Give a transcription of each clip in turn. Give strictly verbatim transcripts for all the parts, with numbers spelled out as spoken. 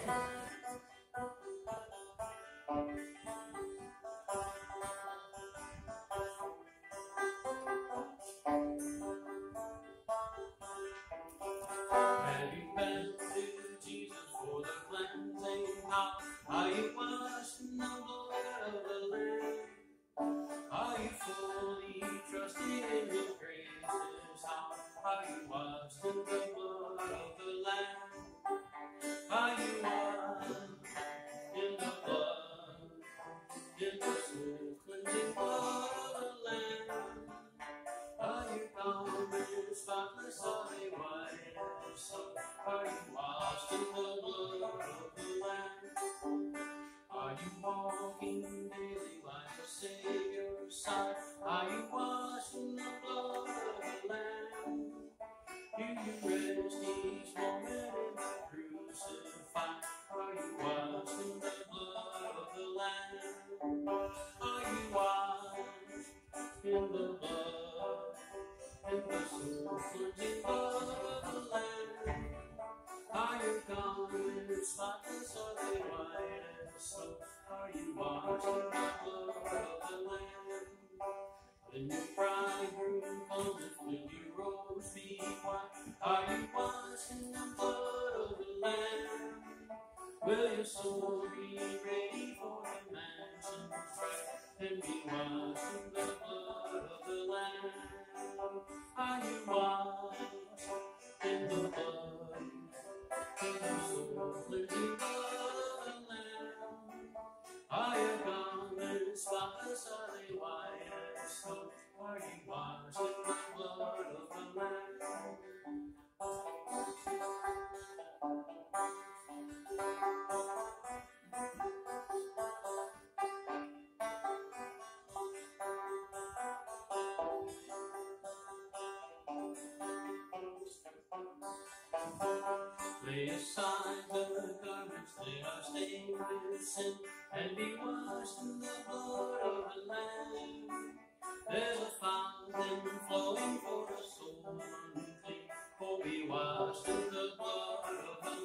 Lay aside the garments that are stained with sin, and be washed in the blood of the Lamb. There's a fountain flowing for a soul unclean, for be washed in the blood of the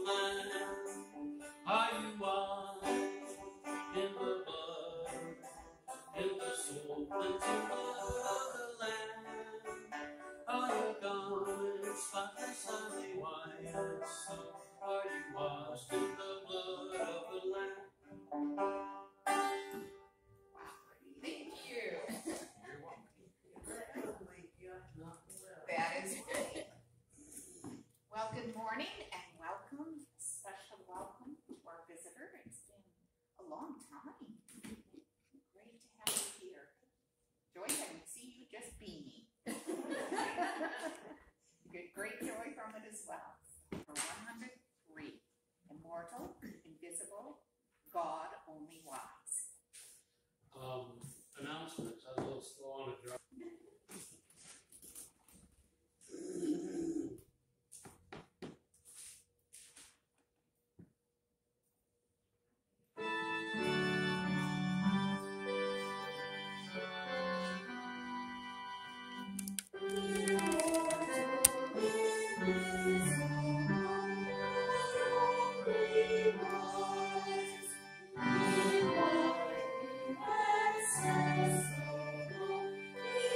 Lamb. Are you washed in the blood, in the soul cleansing blood of the Lamb? Are your garments spotless, are they white as snow? Are you washed in the blood of the Lamb? Thank you. You're welcome. That is great. Well, good morning and welcome, special welcome to our visitor. It's been a long time. Great to have you here. Joy, I can see you just beaming. You get great joy from it as well. For one hundred three, Immortal, Invisible, God Only Wise. Um, announcements. I was a little slow on the drum. Thank you.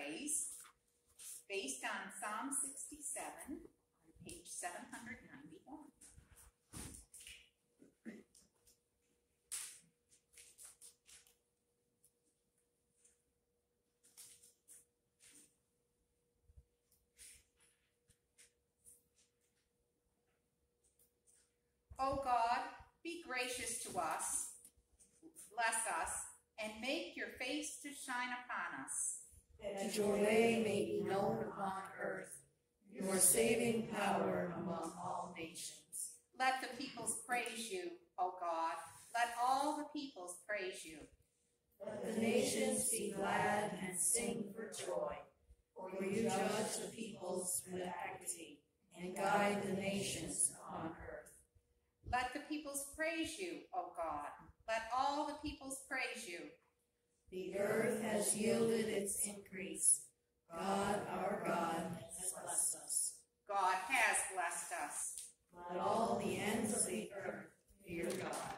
praise based on Psalm sixty-seven on page seven hundred ninety-one. O God, be gracious to us, bless us, and make your face to shine upon us. That your way may be known upon earth, your saving power among all nations. Let the peoples praise you, O God. Let all the peoples praise you. Let the nations be glad and sing for joy, for you judge the peoples with equity and guide the nations on earth. Let the peoples praise you, O God. Let all the peoples praise you. The earth has yielded its increase. God, our God, has blessed us. God has blessed us. Let all the ends of the earth fear God.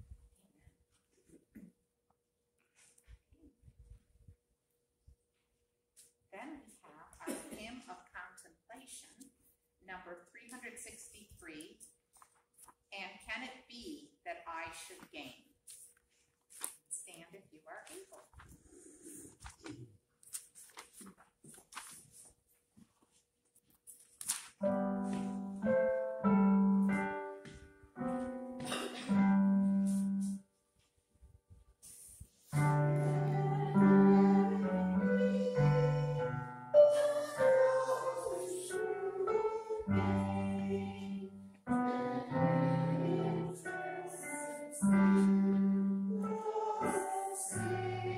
Then we have our hymn of contemplation, number three hundred sixty-three, and Can It Be That I Should Gain? Stand if you are able. Say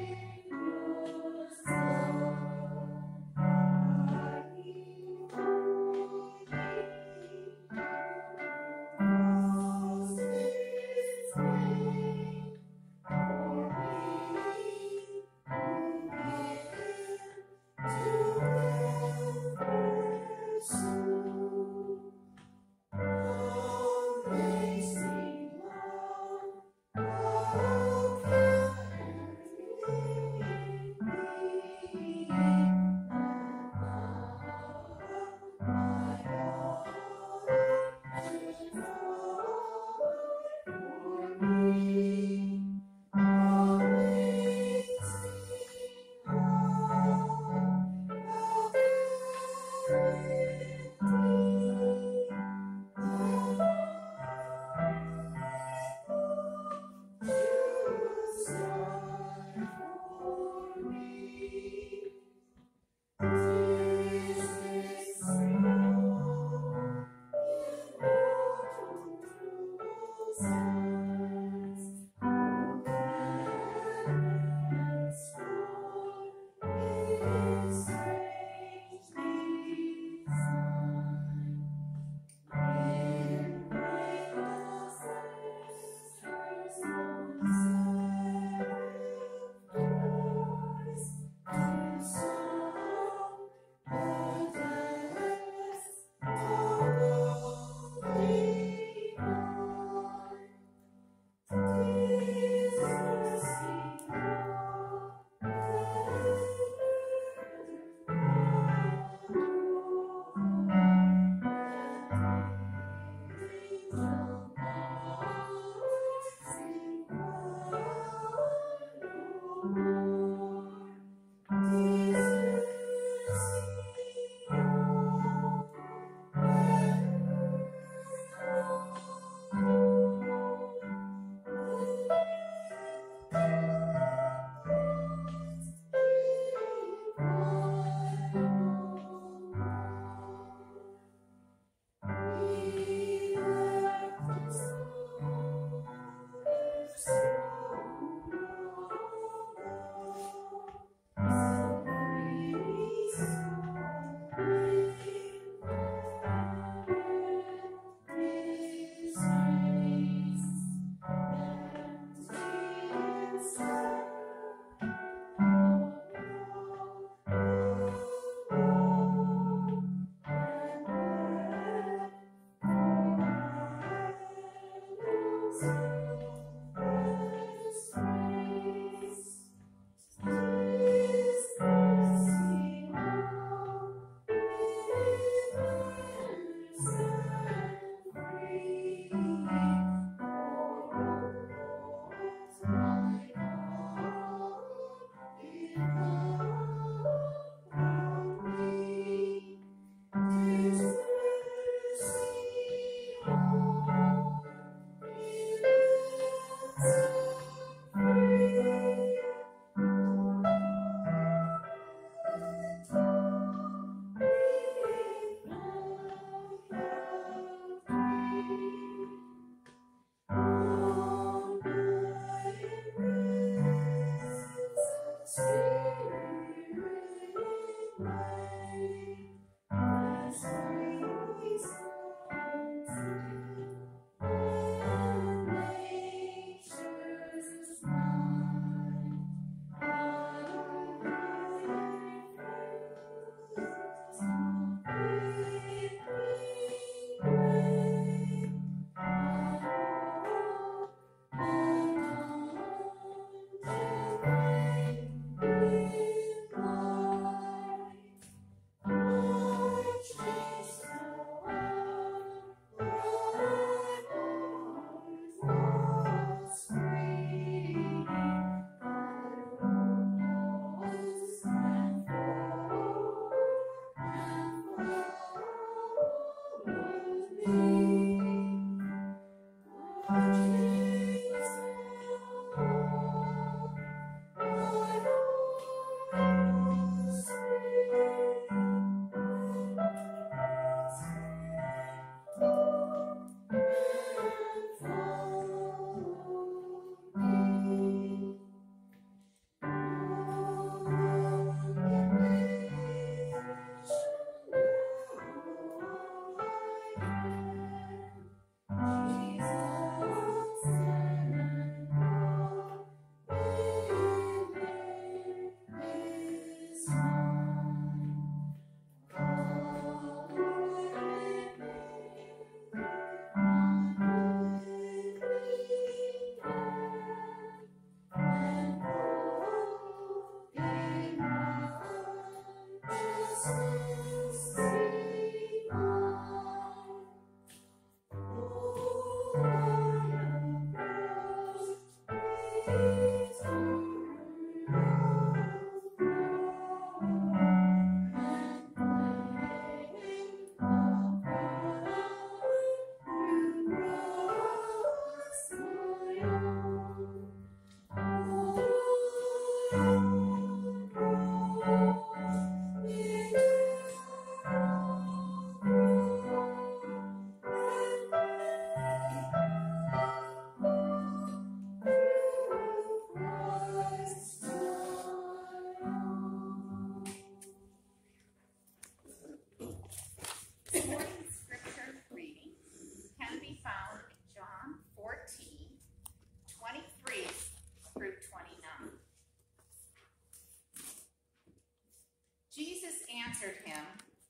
Answered him,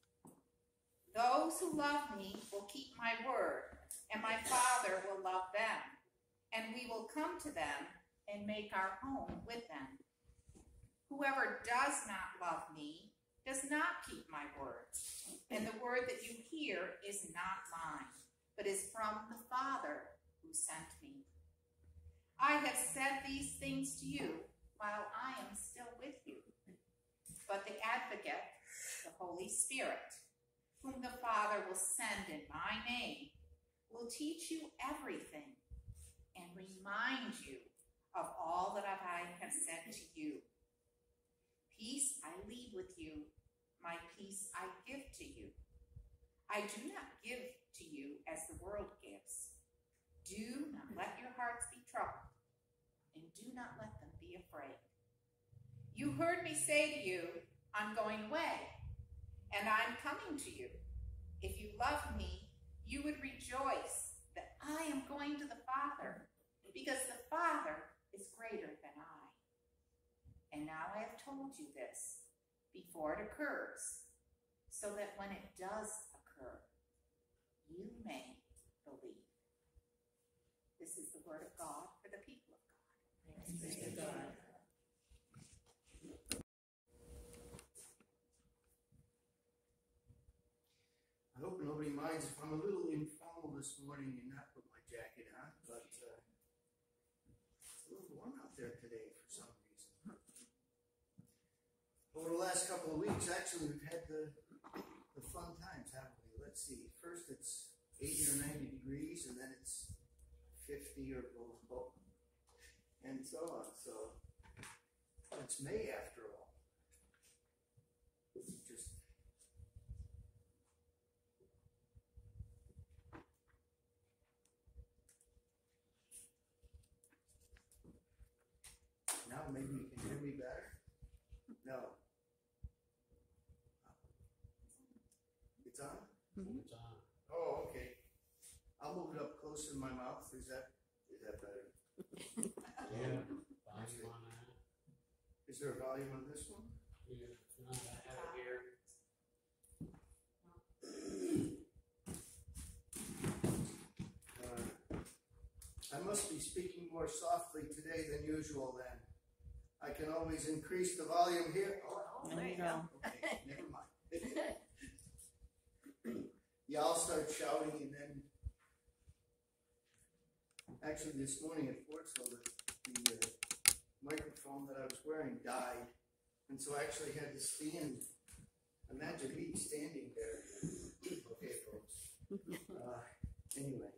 "Those who love me will keep my word, and my Father will love them, and we will come to them and make our home with them. Whoever does not love me does not keep my words, and the word that you hear is not mine, but is from the Father who sent me. I have said these things to you while I am still with you. But the Advocate, the Holy Spirit, whom the Father will send in my name, will teach you everything and remind you of all that I have said to you. Peace I leave with you, my peace I give to you. I do not give to you as the world gives. Do not let your hearts be troubled, and do not let them be afraid. You heard me say to you, I'm going away, and I'm coming to you. If you love me, you would rejoice that I am going to the Father, because the Father is greater than I. And now I have told you this before it occurs, so that when it does occur, you may believe." This is the word of God for the people of God. Thanks be to God. I hope nobody minds if I'm a little informal this morning and not put my jacket on, but uh, it's a little warm out there today for some reason. Over the last couple of weeks, actually, we've had the, the fun times, haven't we? Let's see. First it's eighty or ninety degrees, and then it's fifty or below, and so on. So it's May after all. Just now maybe you can hear me better? No. It's on? It's on. Oh, okay. I'll move it up closer to my mouth. Is that is that better? Yeah. Volume on that. Is there a volume on this one? Yeah. If not, I have it here. Uh, I must be speaking more softly today than usual then. I can always increase the volume here. Oh, There you go. okay, never mind. Yeah, I'll start shouting, and then actually this morning at Fortsville, the, the uh, microphone that I was wearing died, and so I actually had to stand. Imagine me standing there. Okay, folks. Uh, anyway.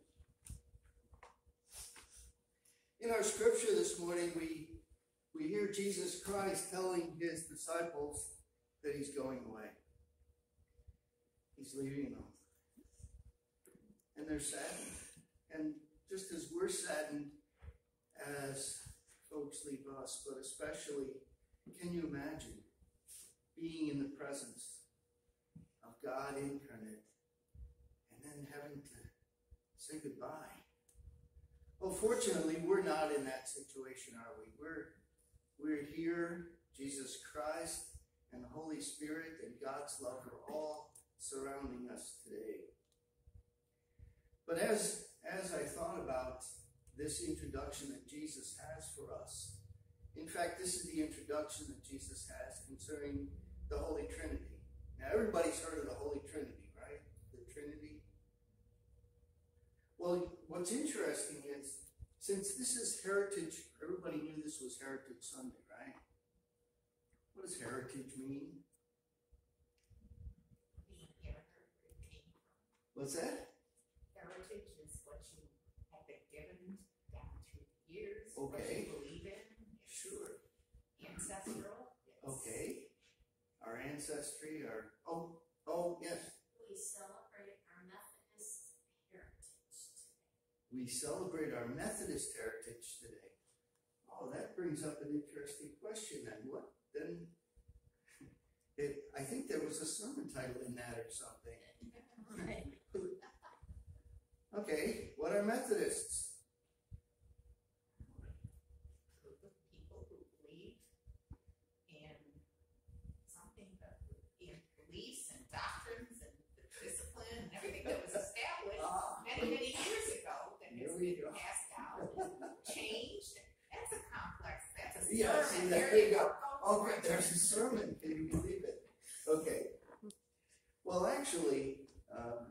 In our scripture this morning, we we hear Jesus Christ telling his disciples that he's going away. He's leaving them. And they're saddened. And just as we're saddened as folks leave us, but especially, can you imagine being in the presence of God incarnate and then having to say goodbye? Well, fortunately, we're not in that situation, are we? We're, we're here, Jesus Christ and the Holy Spirit and God's love are all surrounding us today. But as, as I thought about this introduction that Jesus has for us, in fact, this is the introduction that Jesus has concerning the Holy Trinity. Now, everybody's heard of the Holy Trinity, right? The Trinity. Well, what's interesting is, since this is Heritage, everybody knew this was Heritage Sunday, right? What does heritage mean? What's that? Heritage is what you have been given down through the years, Okay. what you believe in. Sure. Ancestral. Yes. Okay. Our ancestry, our, oh, oh, yes. We celebrate our Methodist heritage today. We celebrate our Methodist heritage today. Oh, that brings up an interesting question then. What, then, it, I think there was a sermon title in that or something. Right. Okay, what are Methodists? Group of people who believe in something that in beliefs and doctrines and the discipline and everything that was established Ah, many, many years ago that Here has we been go. passed down and changed. That's a complex, that's a Yeah, sermon. see, There there you you go. go. Okay, there's a sermon. Can you believe it? Okay. Well, actually, um,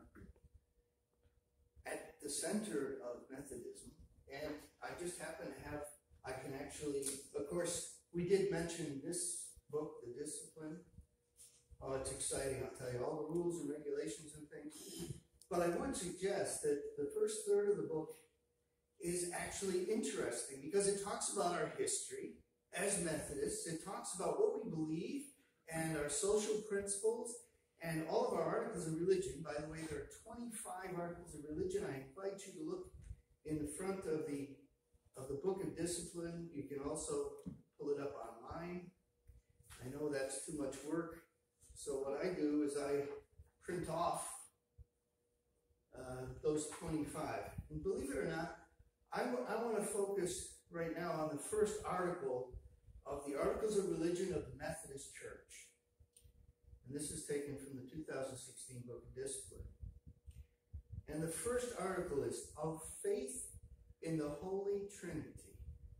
at the center of Methodism, and I just happen to have, I can actually, of course, we did mention this book, The Discipline. Oh, it's exciting, I'll tell you, all the rules and regulations and things. But I would suggest that the first third of the book is actually interesting because it talks about our history as Methodists. It talks about what we believe and our social principles and all of our articles of religion. By the way, there are twenty-five articles of religion. I invite you to look in the front of the of the Book of Discipline. You can also pull it up online. I know that's too much work. So what I do is I print off uh, those twenty-five. And believe it or not, I, w- I want to focus right now on the first article of the Articles of Religion of the Methodist Church. And this is taken from the two thousand sixteen Book of Discipline. And the first article is of faith in the Holy Trinity.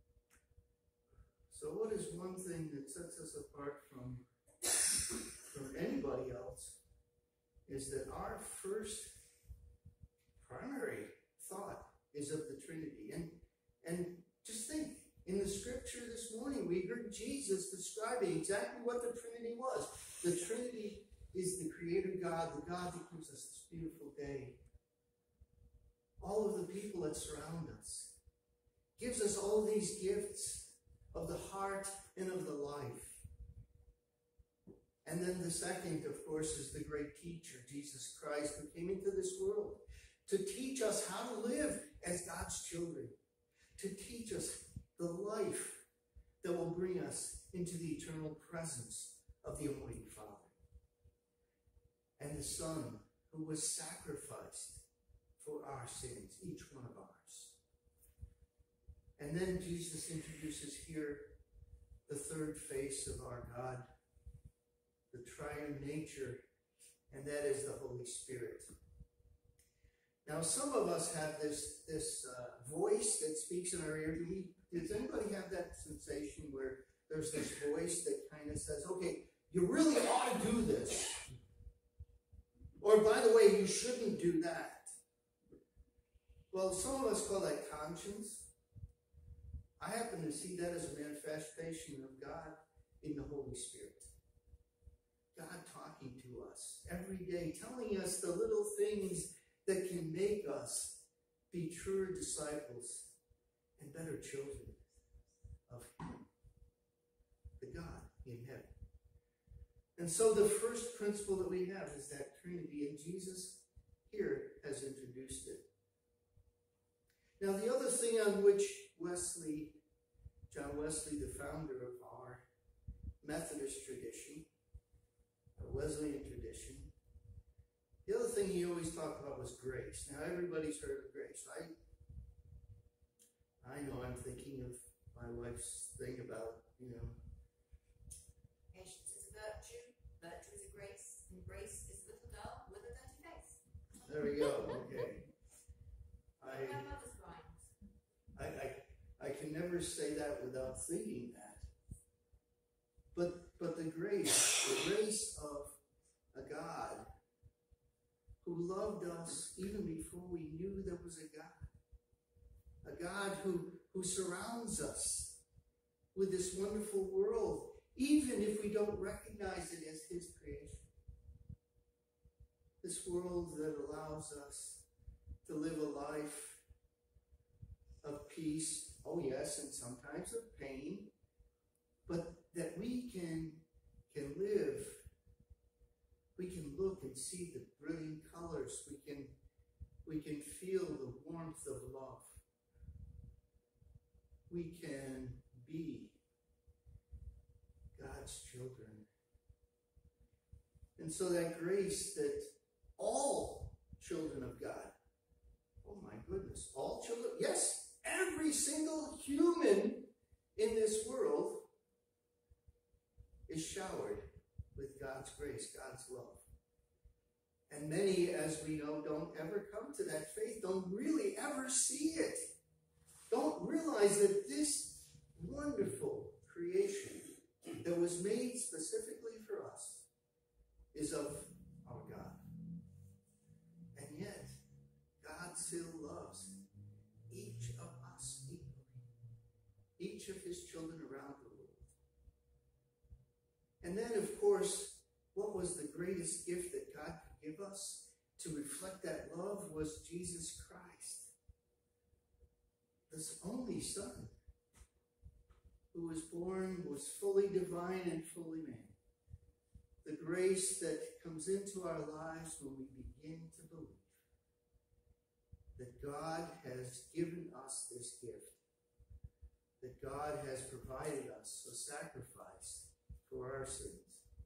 So what is one thing that sets us apart from, from anybody else is that our first primary thought is of the Trinity. And, and just think, in the scripture this morning, we heard Jesus describing exactly what the Trinity was. The Trinity is the Creator God, the God that gives us this beautiful day. All of the people that surround us. Gives us all these gifts of the heart and of the life. And then the second, of course, is the great teacher, Jesus Christ, who came into this world to teach us how to live as God's children. To teach us the life that will bring us into the eternal presence of the Almighty Father. And the Son who was sacrificed for our sins, each one of ours. And then Jesus introduces here the third face of our God, the triune nature, and that is the Holy Spirit. Now, some of us have this, this uh, voice that speaks in our ear. Do we, does anybody have that sensation where there's this voice that kind of says, okay, you really ought to do this. Or, by the way, you shouldn't do that. Well, some of us call that conscience. I happen to see that as a manifestation of God in the Holy Spirit. God talking to us every day, telling us the little things that can make us be truer disciples and better children of Him, the God in heaven. And so the first principle that we have is that Trinity, and Jesus here has introduced it. Now, the other thing on which Wesley, John Wesley, the founder of our Methodist tradition, our Wesleyan tradition, the other thing he always talked about was grace. Now, everybody's heard of grace, right? I know I'm thinking of my wife's thing about, you know. Patience is a virtue, virtue is a grace, and grace is little girl with a dirty face. There we go, okay. I, My mother's rhymes. I, I, I can never say that without thinking that. But, but the grace, the grace of a God who loved us even before we knew there was a God. A God who, who surrounds us with this wonderful world, even if we don't recognize it as his creation. This world that allows us to live a life of peace, oh yes, and sometimes of pain, but that we can, can live. We can look and see the brilliant colors. We can, we can feel the warmth of love. We can be God's children. And so that grace that all children of God, oh my goodness, all children, yes, every single human in this world is showered with God's grace, God's love. And many, as we know, don't ever come to that faith, don't really ever see it. Don't realize that this wonderful creation that was made specifically for us is of our God. And yet, God still loves each of us equally, each of his children around the world. And then, of course, what was the greatest gift that God could give us to reflect that love was Jesus Christ, this only Son, who was born, was fully divine and fully man. The grace that comes into our lives when we begin to believe that God has given us this gift, that God has provided us a sacrifice for our sins.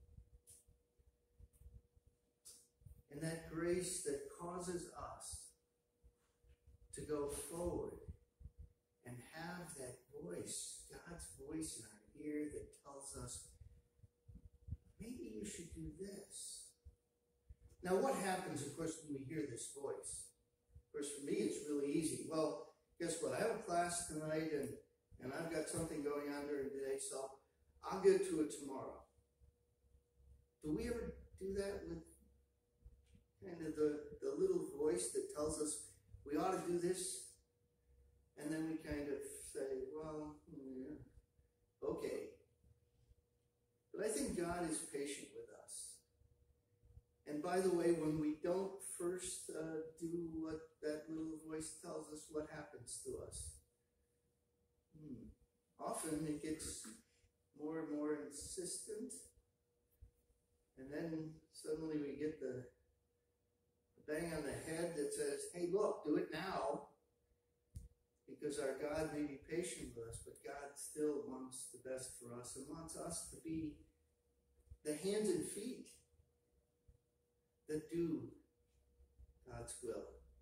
And that grace that causes us to go forward and have that voice, God's voice in our ear that tells us, maybe you should do this. Now what happens, of course, when we hear this voice? Of course, for me, it's really easy. Well, guess what? I have a class tonight, and, and I've got something going on during the day, so I'll get to it tomorrow. Do we ever do that with kind of the, the little voice that tells us we ought to do this? And then we kind of say, well, yeah, okay. But I think God is patient with us. And by the way, when we don't first uh, do what that little voice tells us, what happens to us? Hmm. Often it gets more and more insistent. And then suddenly we get the, the bang on the head that says, hey, look, do it now. Because our God may be patient with us, but God still wants the best for us and wants us to be the hands and feet that do God's will.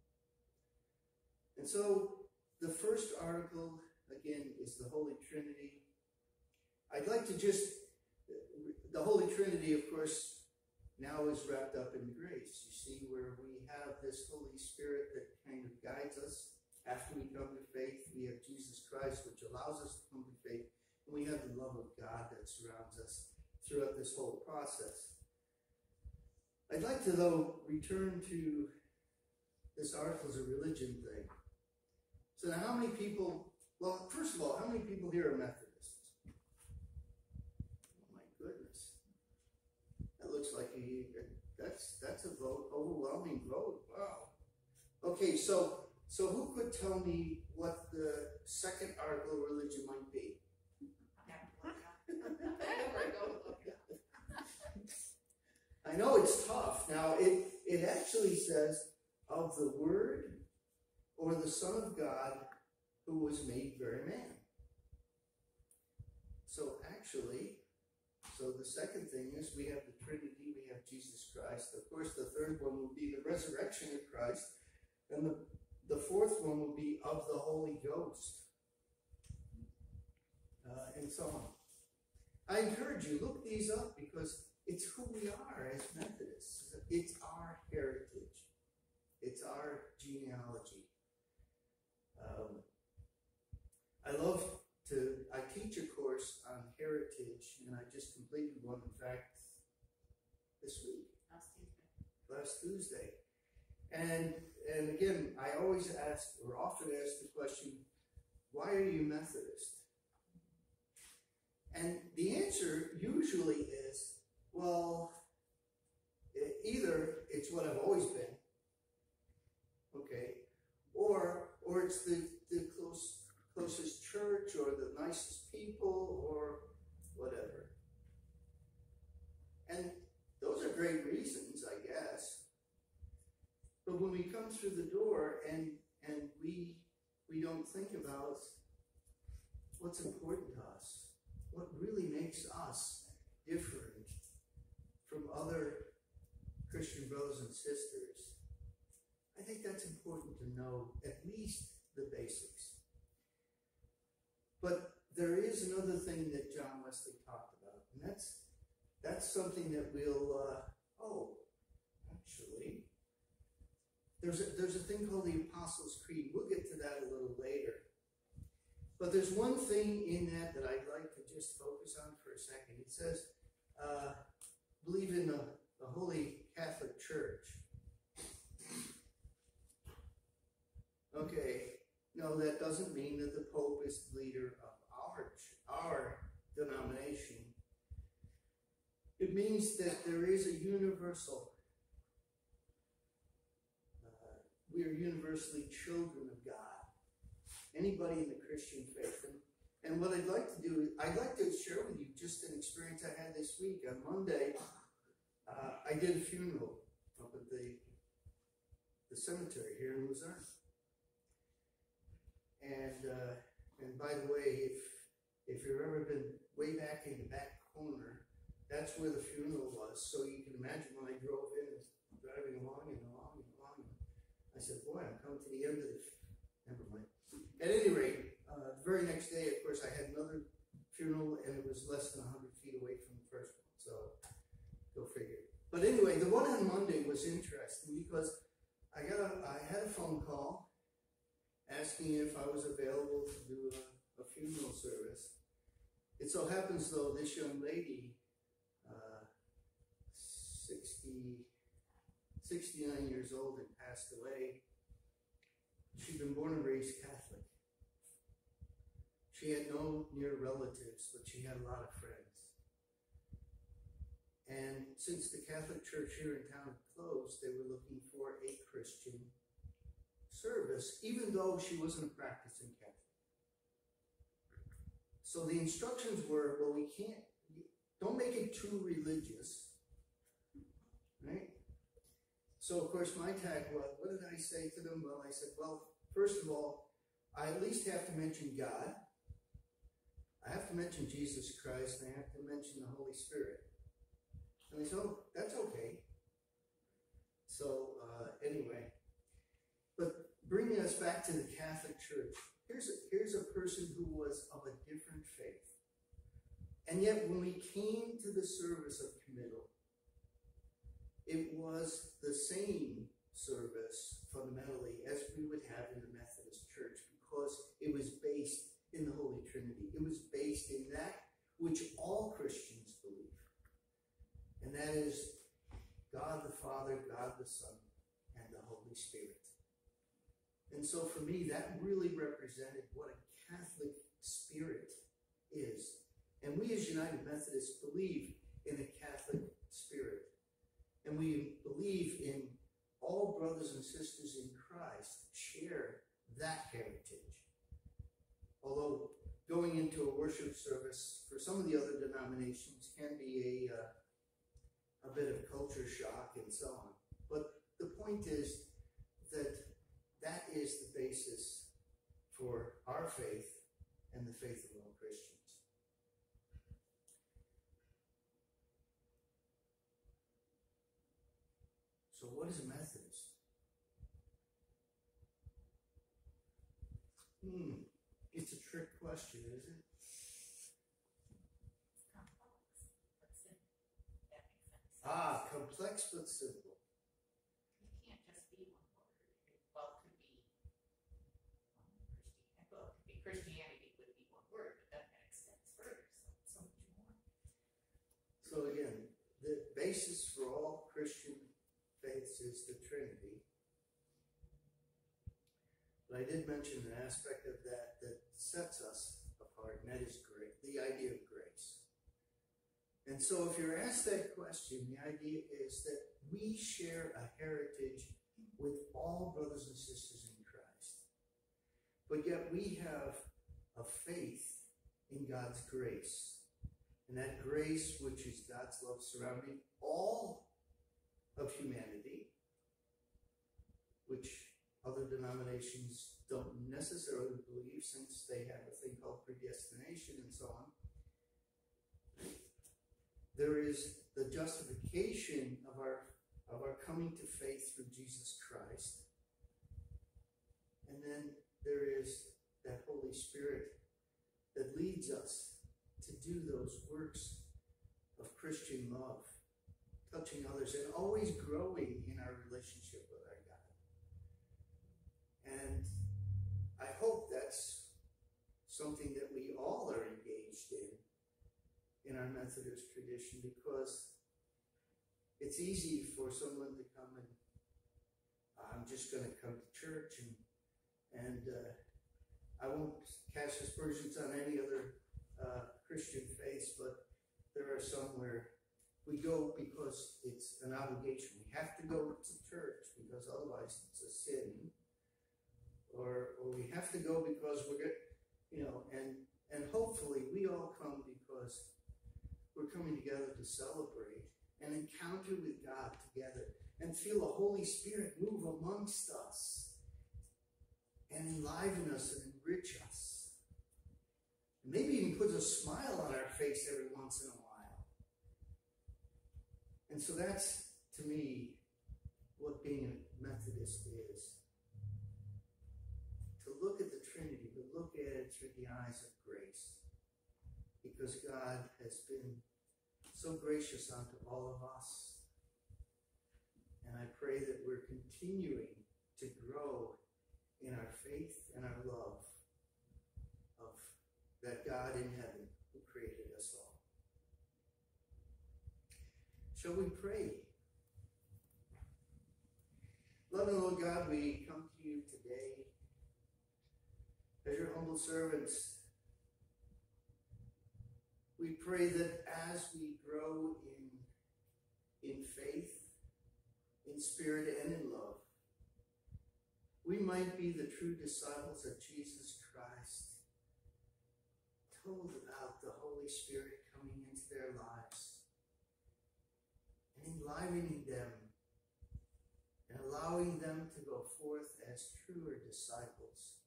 And so the first article, again, is the Holy Trinity. I'd like to just, the Holy Trinity, of course, now is wrapped up in grace. You see, where we have this Holy Spirit that kind of guides us. After we come to faith, we have Jesus Christ, which allows us to come to faith. And we have the love of God that surrounds us throughout this whole process. I'd like to, though, return to this article as a religion thing. So now how many people, well, first of all, how many people here are Methodists? Oh my goodness. That looks like a, that's, that's a vote, overwhelming vote. Wow. Okay, so So who could tell me what the second article of religion might be? I know it's tough. Now, it, it actually says, of the Word or the Son of God who was made very man. So actually, so the second thing is we have the Trinity, we have Jesus Christ. Of course, the third one will be the resurrection of Christ. And the The fourth one will be of the Holy Ghost, uh, and so on. I encourage you, look these up because it's who we are as Methodists. It's our heritage. It's our genealogy. Um, I love to, I teach a course on heritage, and I just completed one, in fact, this week. Last Tuesday. Last Tuesday. And and again, I always ask, or often ask the question, why are you Methodist? And the answer usually is, well, either it's what I've always been, okay, or or it's the, the close, closest church, or the nicest people, or whatever. And those are great reasons, I guess. But when we come through the door and and we we don't think about what's important to us, what really makes us different from other Christian brothers and sisters, I think that's important to know at least the basics. But there is another thing that John Wesley talked about, and that's that's something that we'll, uh, oh, actually, there's a, there's a thing called the Apostles' Creed. We'll get to that a little later. But there's one thing in that that I'd like to just focus on for a second. It says, uh, believe in the, the Holy Catholic Church. Okay, no, that doesn't mean that the Pope is the leader of our, our denomination. It means that there is a universal, uh, we are universally children of God. Anybody in the Christian faith. And, and what I'd like to do, I'd like to share with you just an experience I had this week. On Monday, uh, I did a funeral up at the, the cemetery here in Luzerne. And uh, and by the way, if if you've ever been way back in the back corner, that's where the funeral was. So you can imagine when I drove in, driving along and along and along, I said, boy, I'm coming to the end of the, never mind. At any rate, uh, the very next day, of course, I had another funeral, and it was less than one hundred feet away from the first one. So go figure. But anyway, the one on Monday was interesting because I got a, I had a phone call asking if I was available to do a, a funeral service. It so happens, though, this young lady, uh, sixty, sixty-nine years old, and passed away. She'd been born and raised Catholic. She had no near relatives, but she had a lot of friends. And since the Catholic Church here in town had closed, they were looking for a Christian service, even though she wasn't a practicing Catholic. So the instructions were, well, we can't, don't make it too religious, right? So, of course, my tag was, what did I say to them? Well, I said, well, first of all, I at least have to mention God. I have to mention Jesus Christ, and I have to mention the Holy Spirit. And they said, oh, that's okay. So, uh, anyway, but bringing us back to the Catholic Church, here's a, here's a person who was of a different faith. And yet, when we came to the service of committal, it was the same service, fundamentally, as we would have in the Methodist Church, because it was based in the Holy Trinity. It was based in that which all Christians believe. And that is God the Father, God the Son, and the Holy Spirit. And so for me, that really represented what a Catholic spirit is. And we as United Methodists believe in a Catholic spirit. And we believe in all brothers and sisters in Christ share that heritage. Although going into a worship service for some of the other denominations can be a, uh, a bit of culture shock and so on. But the point is that that is the basis for our faith and the faith of all Christians. So what is a Methodist? Hmm, it's a trick question, is it? Complex, but simple. That makes sense. Ah, complex but simple. You can't just be one word. Well, it could be um, Christianity. Well, it could be Christianity would be one word, but then that extends further, so it's so much more. So again, the basis for all Christian faiths is the Trinity. But I did mention an aspect of that that sets us apart, and that is grace, the idea of grace. And so if you're asked that question, the idea is that we share a heritage with all brothers and sisters in Christ. But yet we have a faith in God's grace. And that grace, which is God's love surrounding all of humanity, which other denominations don't necessarily believe since they have a thing called predestination and so on. There is the justification of our of our coming to faith through Jesus Christ. And then there is that Holy Spirit that leads us to do those works of Christian love, touching others, and always growing in our relationship with our God. And I hope that's something that we all are engaged in in our Methodist tradition, because it's easy for someone to come and I'm just going to come to church and and uh, I won't cast aspersions on any other uh, Christian faiths, but there are some where we go because it's an obligation. We have to go to church because otherwise it's a sin, or or we have to go because we're good, you know, and and hopefully we all come because we're coming together to celebrate and encounter with God together and feel the Holy Spirit move amongst us and enliven us and enrich us. And maybe even put a smile on our face every once in a while. And so that's, to me, what being a Methodist is. To look at the Trinity, to look at it through the eyes of grace. Because God has been so gracious unto all of us. And I pray that we're continuing to grow in our faith and our love of that God in heaven who created us all. Shall we pray? Loving Lord God, we come to you today as your humble servants. We pray that as we grow in, in faith, in spirit, and in love, we might be the true disciples of Jesus Christ, told about the Holy Spirit coming into their lives and enlivening them and allowing them to go forth as truer disciples,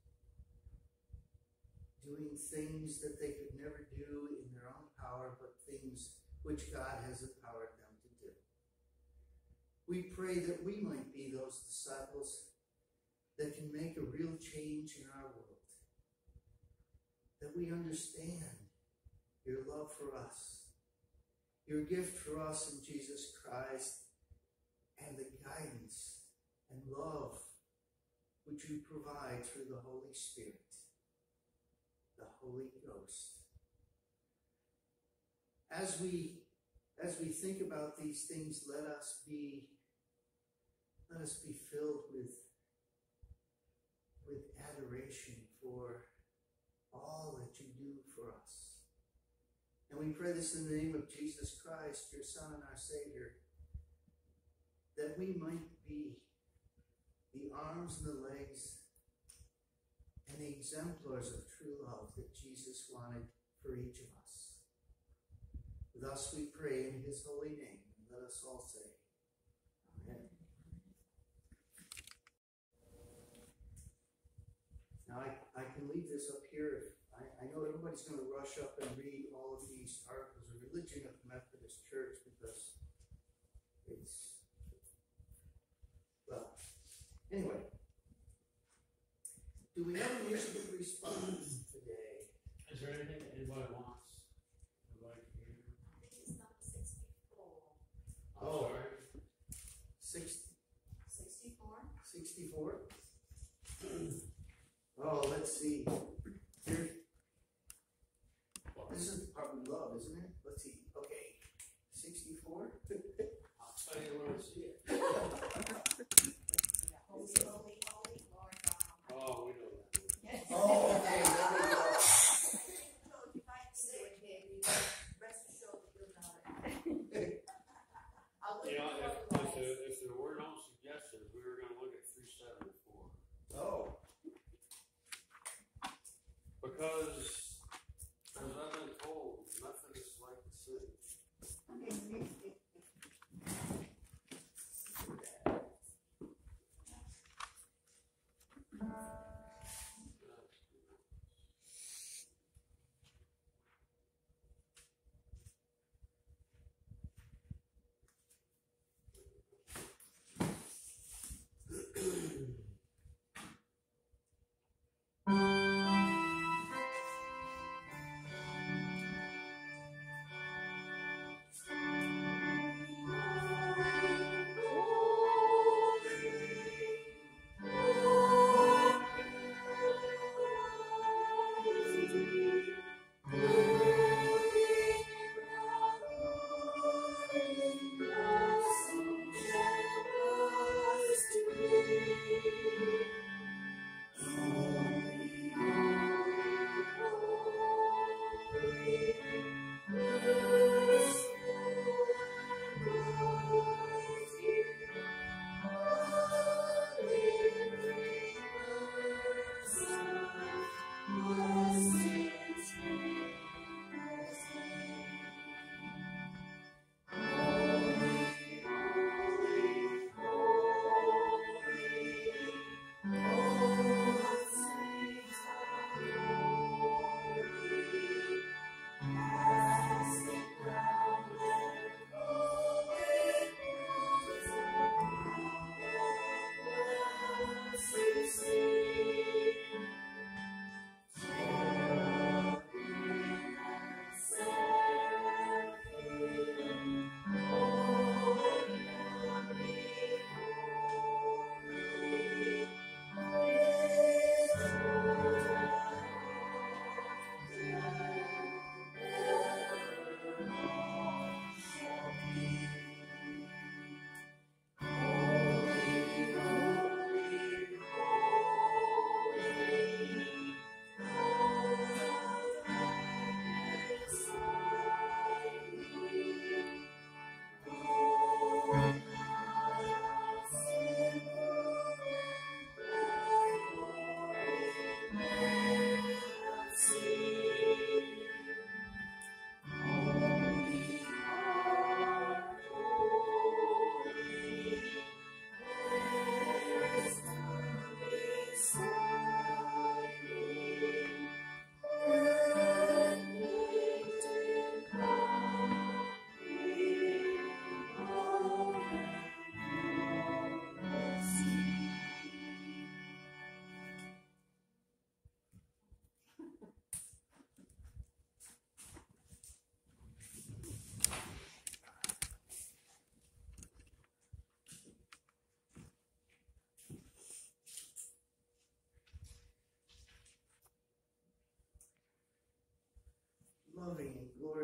doing things that they could never do in their own power, but things which God has empowered them to do. We pray that we might be those disciples that can make a real change in our world, that we understand your love for us, your gift for us in Jesus Christ, and the guidance and love which you provide through the Holy Spirit, the Holy Ghost. As we as we think about these things, let us be let us be filled with with adoration for all that you do for us. And we pray this in the name of Jesus Christ, your Son and our Savior, that we might be the arms and the legs and the exemplars of true love that Jesus wanted for each of us. Thus we pray in his holy name. Let us all say, Amen. Now I, I can leave this up here. I, I know everybody's going to rush up and read all of these articles of religion of the Methodist Church because it's, well, anyway. Do we have a musical response today? Is there anything that anybody wants? Anybody to hear? I think it's number sixty-four. Oh, sorry. Six, Sixty-four? sixty-four? Oh, let's see. Here. This is the part we love, isn't it? Let's see. Okay. sixty-four? I'll tell you where to see it. Holy, holy, holy, Lord God. Oh, we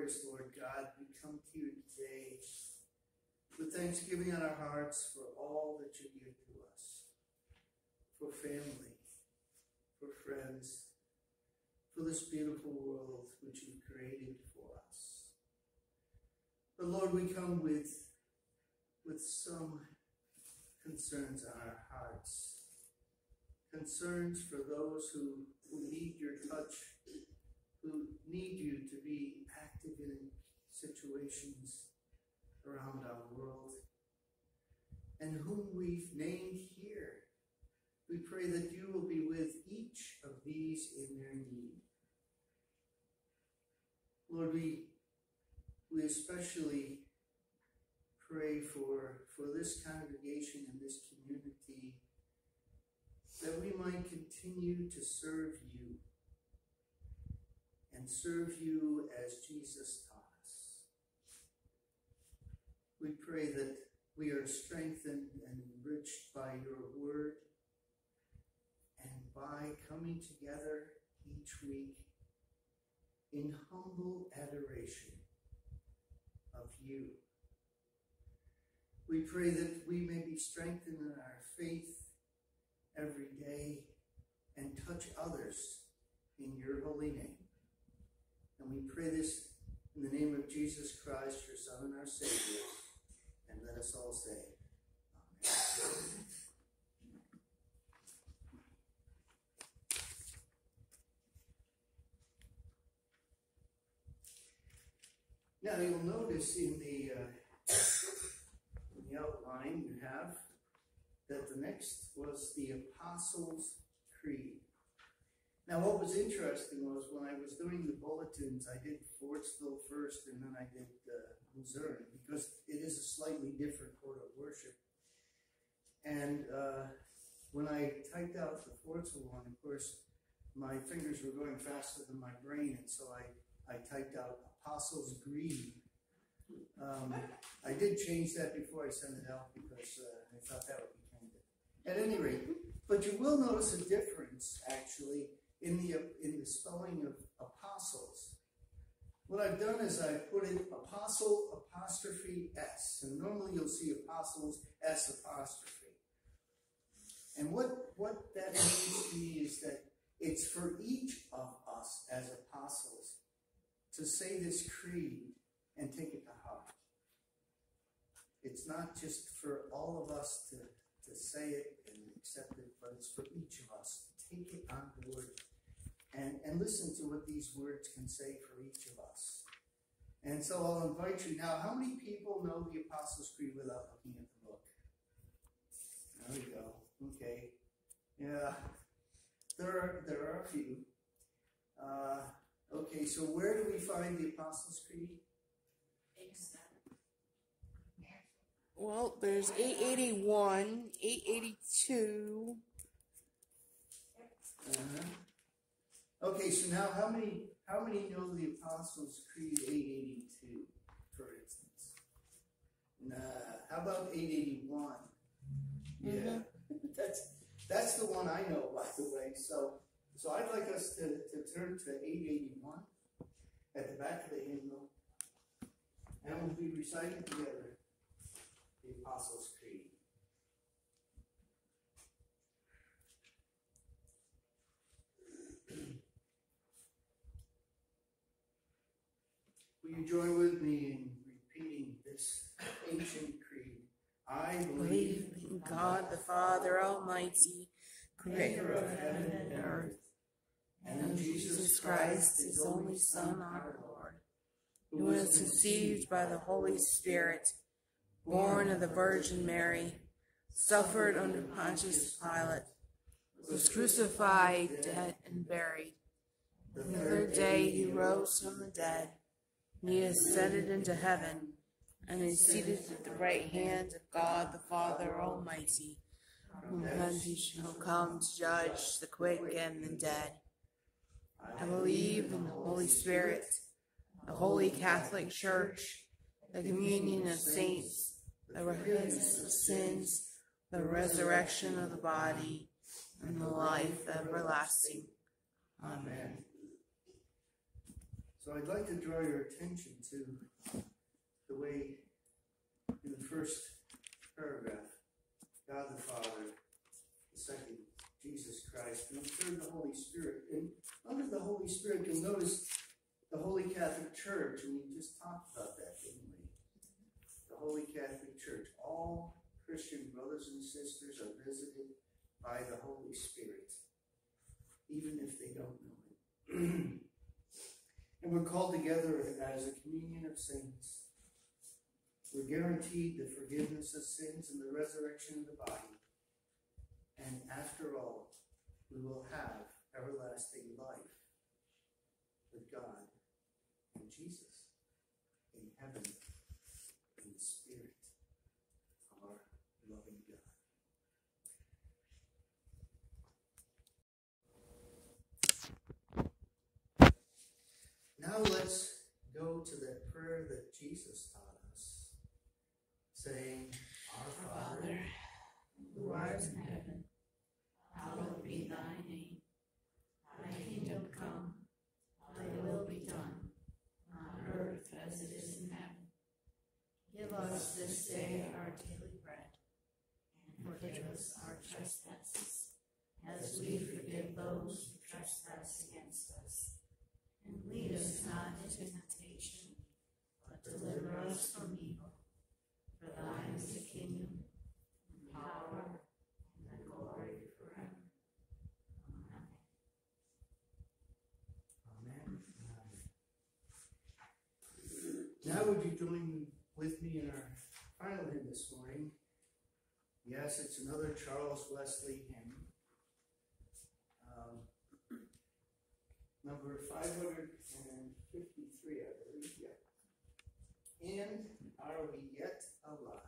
glorious Lord God, we come to you today with thanksgiving on our hearts for all that you give to us, for family, for friends, for this beautiful world which you've created for us. But Lord, we come with, with some concerns on our hearts, concerns for those who, who need your touch, who need you to be active in situations around our world, and whom we've named here. We pray that you will be with each of these in their need. Lord, we, we especially pray for, for this congregation and this community, that we might continue to serve you and serve you as Jesus taught us. We pray that we are strengthened and enriched by your word, and by coming together each week in humble adoration of you. We pray that we may be strengthened in our faith every day and touch others in your holy name. And we pray this in the name of Jesus Christ, your Son and our Savior. And let us all say, Amen. Now you'll notice in the, uh, in the outline you have that the next was the Apostles' Creed. Now what was interesting was when I was doing the bulletins, I did Fortsville first and then I did uh, Luzerne, because it is a slightly different order of worship. And uh, when I typed out the Fortsville one, of course, my fingers were going faster than my brain, and so I, I typed out Apostles' Greed. Um, I did change that before I sent it out because uh, I thought that would be kind of... At any rate, but you will notice a difference, actually, in the, in the spelling of apostles. What I've done is I've put in apostle apostrophe S, and normally you'll see apostles S apostrophe. And what, what that means to me is that it's for each of us as apostles to say this creed and take it to heart. It's not just for all of us to, to say it and accept it, but it's for each of us to take it on board and, and listen to what these words can say for each of us. And so I'll invite you now. How many people know the Apostles' Creed without looking at the book? There we go. Okay. Yeah. There are, there are a few. Uh, okay, so where do we find the Apostles' Creed? Well, there's eight eighty-one, eight eighty-two. Uh-huh. Okay, so now how many how many know the Apostles' Creed eight eighty-two, for instance? Nah. How about eight eighty-one? Yeah. Mm-hmm. that's that's the one I know, by the way. So so I'd like us to, to turn to eight eighty-one at the back of the hymnal, and we'll be reciting together the Apostles' Creed. Will you join with me in repeating this ancient creed? I Believe in God the Father Almighty, creator of heaven and earth, and in Jesus Christ, his only Son, our Lord, who was conceived by the Holy Spirit, born of the Virgin Mary, suffered under Pontius Pilate, was crucified, dead, and buried. The third day he rose from the dead. He ascended into heaven, and is seated at the right hand of God the Father Almighty, from whence he shall come to judge the quick and the dead. I believe in the Holy Spirit, the Holy Catholic Church, the communion of saints, the repentance of sins, the resurrection of the body, and the life everlasting. Amen. So I'd like to draw your attention to the way in the first paragraph, God the Father, the second, Jesus Christ, and the third, the Holy Spirit. And under the Holy Spirit, you'll notice the Holy Catholic Church, and we just talked about that, didn't we? The Holy Catholic Church. All Christian brothers and sisters are visited by the Holy Spirit, even if they don't know it. And we're called together as a communion of saints. We're guaranteed the forgiveness of sins and the resurrection of the body. And after all, we will have everlasting life with God and Jesus in heaven in the Spirit of our loving God. Now let's go to that prayer that Jesus taught us, saying, Our Father, who art in heaven, hallowed be thy name. Thy kingdom come, thy will be done, on earth as it is in heaven. Give us this day our daily bread, and forgive us our trespasses, as we forgive those who trespass against us. And lead us not into temptation, but deliver us from evil. For thine is the kingdom, and power, and the glory forever. Amen. Amen. Now would you join with me in our final hymn this morning? Yes, it's another Charles Wesley hymn. Um, number five hundred fifty-three, I believe, yeah. And are we yet alive?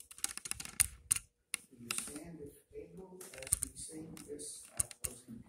Will you stand if able as we sing this our closing hymn?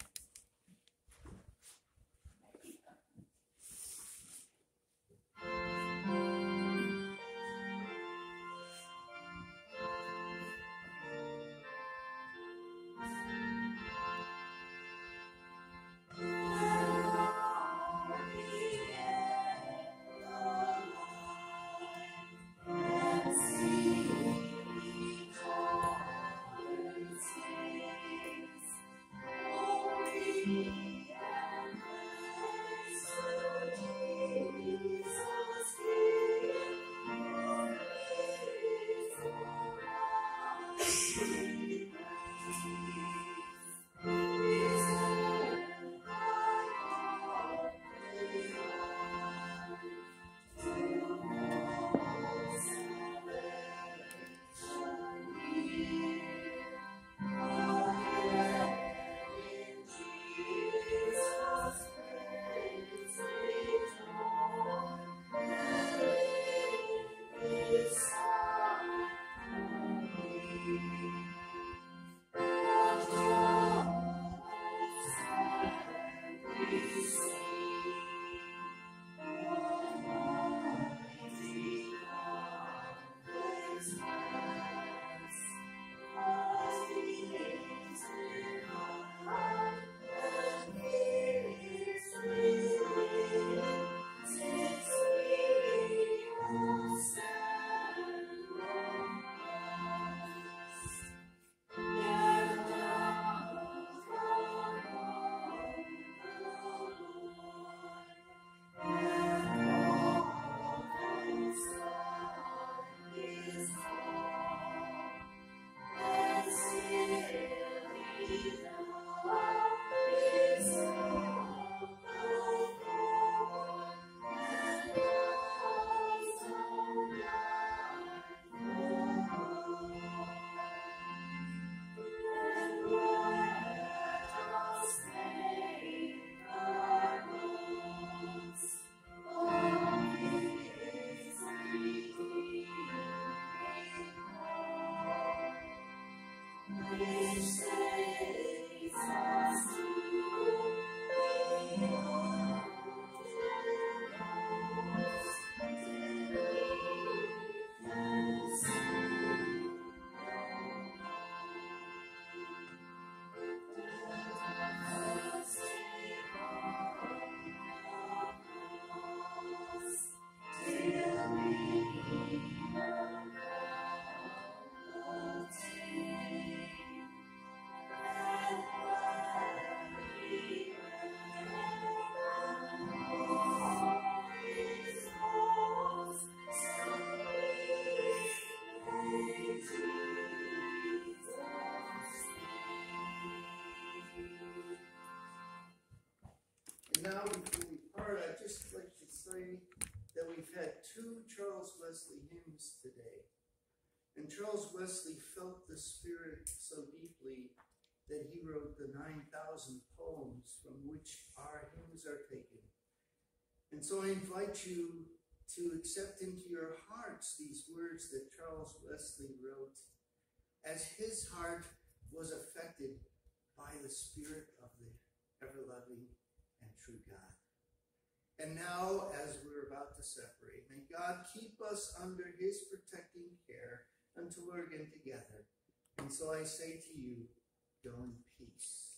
And Charles Wesley felt the Spirit so deeply that he wrote the nine thousand poems from which our hymns are taken. And so I invite you to accept into your hearts these words that Charles Wesley wrote, as his heart was affected by the Spirit of the ever-loving and true God. And now, as we're about to separate, may God keep us under his protecting care until we're again together. And so I say to you, go in peace.